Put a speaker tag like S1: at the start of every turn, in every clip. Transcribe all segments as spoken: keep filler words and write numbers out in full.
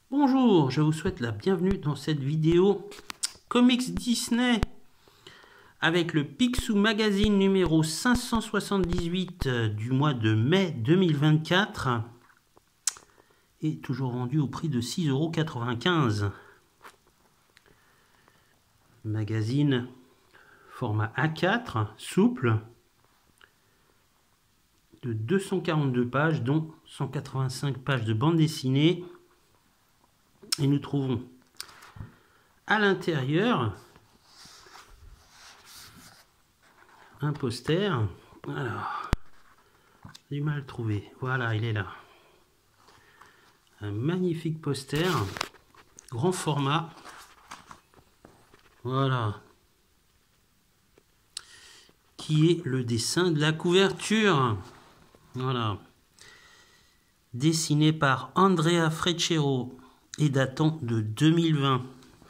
S1: Bonjour, je vous souhaite la bienvenue dans cette vidéo Comics Disney avec le Picsou Magazine numéro cinq cent soixante-dix-huit du mois de mai deux mille vingt-quatre et toujours vendu au prix de six euros quatre-vingt-quinze. Magazine format A quatre, souple, de deux cent quarante-deux pages, dont cent quatre-vingt-cinq pages de bande dessinée. Et nous trouvons à l'intérieur un poster. Alors, j'ai du mal à le trouver. Voilà, il est là. Un magnifique poster, grand format. Voilà. Qui est le dessin de la couverture. Voilà. Dessiné par Andrea Freccero et datant de deux mille vingt.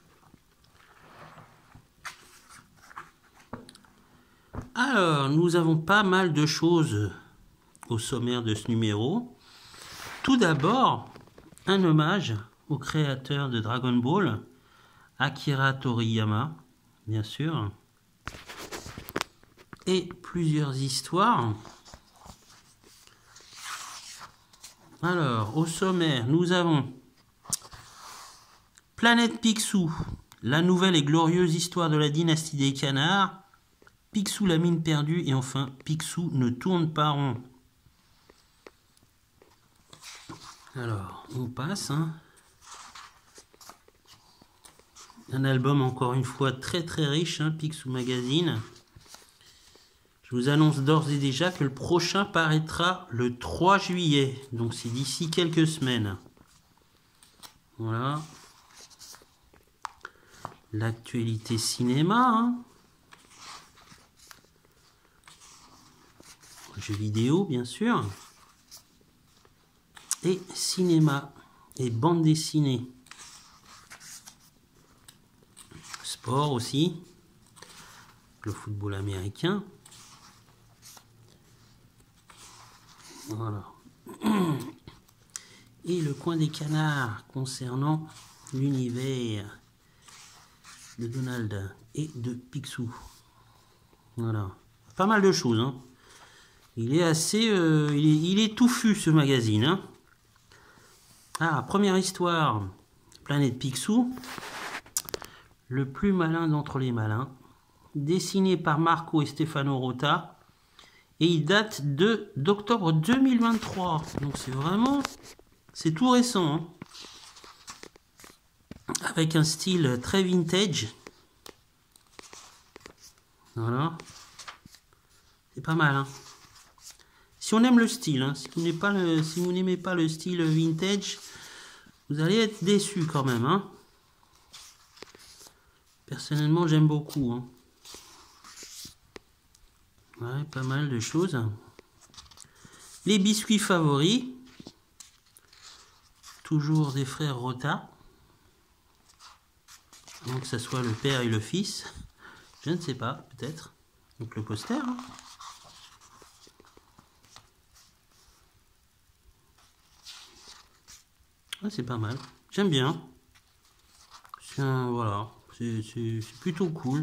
S1: Alors, nous avons pas mal de choses au sommaire de ce numéro. Tout d'abord, un hommage au créateur de Dragon Ball, Akira Toriyama, bien sûr, et plusieurs histoires. Alors, au sommaire, nous avons Planète Picsou, la nouvelle et glorieuse histoire de la dynastie des canards, Picsou la mine perdue, et enfin Picsou ne tourne pas rond. Alors, on passe. Hein. Un album encore une fois très très riche, hein, Picsou Magazine. Je vous annonce d'ores et déjà que le prochain paraîtra le trois juillet, donc c'est d'ici quelques semaines. Voilà. L'actualité cinéma, hein. Jeux vidéo bien sûr, et cinéma et bande dessinée, sport aussi, le football américain, voilà, et le coin des canards concernant l'univers de Donald et de Picsou. Voilà, pas mal de choses, hein. Il est assez, euh, il, est, il est touffu ce magazine. Hein. Ah, première histoire, Planète Picsou, le plus malin d'entre les malins, dessiné par Marco et Stefano Rota, et il date de d'octobre deux mille vingt-trois. Donc c'est vraiment, c'est tout récent. Hein. Avec un style très vintage. Voilà. C'est pas mal, hein. Si on aime le style, hein, si vous n'aimez pas le, si vous n'aimez pas le style vintage, vous allez être déçu quand même. Hein. Personnellement, j'aime beaucoup. Hein. Ouais, pas mal de choses. Les biscuits favoris. Toujours des frères Rota. Donc que ce soit le père et le fils. Je ne sais pas, peut-être. Donc le poster. Hein. Ah, c'est pas mal. J'aime bien. C'est un, voilà. C'est plutôt cool.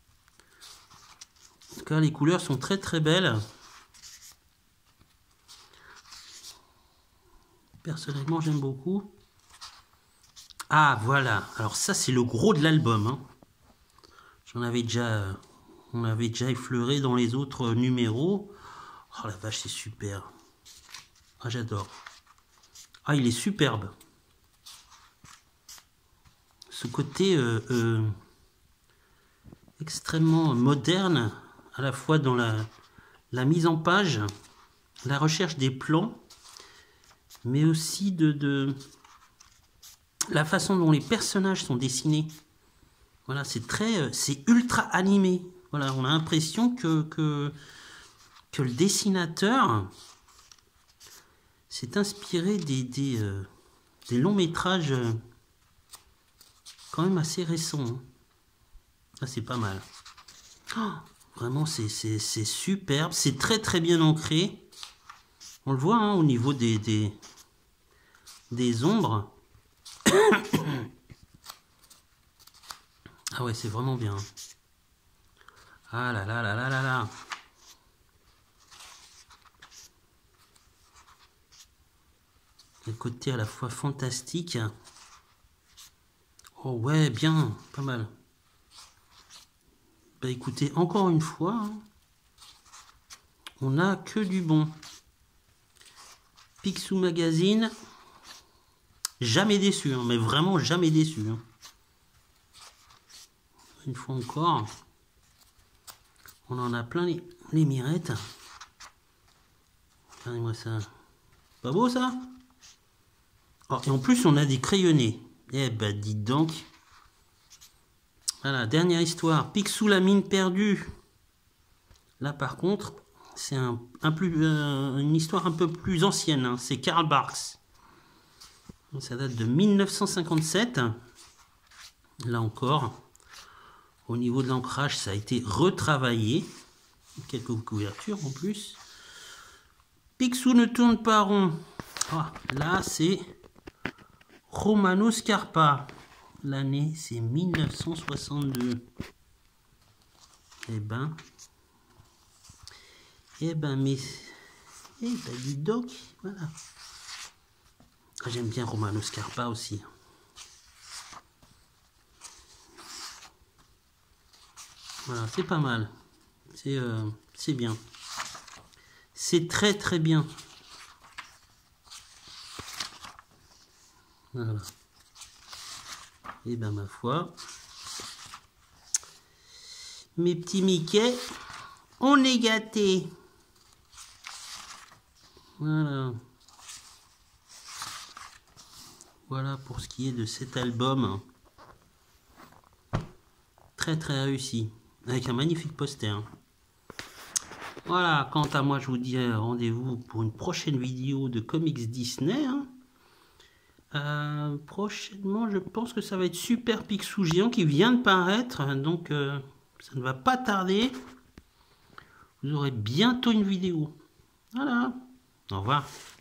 S1: En tout cas, les couleurs sont très très belles. Personnellement, j'aime beaucoup. Ah, voilà. Alors ça, c'est le gros de l'album. Hein. J'en avais déjà... On avait déjà effleuré dans les autres numéros. Oh la vache, c'est super. Ah, j'adore. Ah, il est superbe. Ce côté euh, euh, extrêmement moderne, à la fois dans la, la mise en page, la recherche des plans, mais aussi de, de la façon dont les personnages sont dessinés. Voilà, c'est très, c'est ultra animé. Voilà, on a l'impression que, que, que le dessinateur s'est inspiré des, des, euh, des longs métrages euh, quand même assez récents. Hein. Ça, c'est pas mal. Oh, vraiment, c'est superbe. C'est très très bien ancré. On le voit hein, au niveau des, des, des ombres. Ah ouais, c'est vraiment bien. Ah là là là là là là. Le côté à la fois fantastique. Oh ouais, bien, pas mal. Bah écoutez, encore une fois, hein, on n'a que du bon. Picsou Magazine, jamais déçu, hein, mais vraiment jamais déçu. Hein. Une fois encore, on en a plein les, les mirettes. Regardez-moi ça. Pas beau ça? Oh, et en plus, on a des crayonnés. Eh ben, dites donc. Voilà, dernière histoire. Picsou la mine perdue. Là, par contre, c'est un, un plus, euh, une histoire un peu plus ancienne. Hein. C'est Karl Barks. Ça date de mille neuf cent cinquante-sept. Là encore, au niveau de l'ancrage, ça a été retravaillé. Quelques couvertures en plus. Picsou ne tourne pas rond. Oh, là, c'est Romano Scarpa. L'année, c'est mille neuf cent soixante-deux. Eh ben... Eh ben, mais... Eh ben, dis donc, voilà. J'aime bien Romano Scarpa aussi. Voilà, c'est pas mal. C'est euh, c'est bien. C'est très très bien. Voilà. Et ben ma foi, mes petits Mickey, on est gâtés. Voilà. Voilà pour ce qui est de cet album. Très très réussi. Avec un magnifique poster. Voilà, quant à moi, je vous dis rendez-vous pour une prochaine vidéo de comics Disney. Hein. Euh, prochainement, je pense que ça va être Super Picsou Géant qui vient de paraître. Donc, euh, ça ne va pas tarder. Vous aurez bientôt une vidéo. Voilà. Au revoir.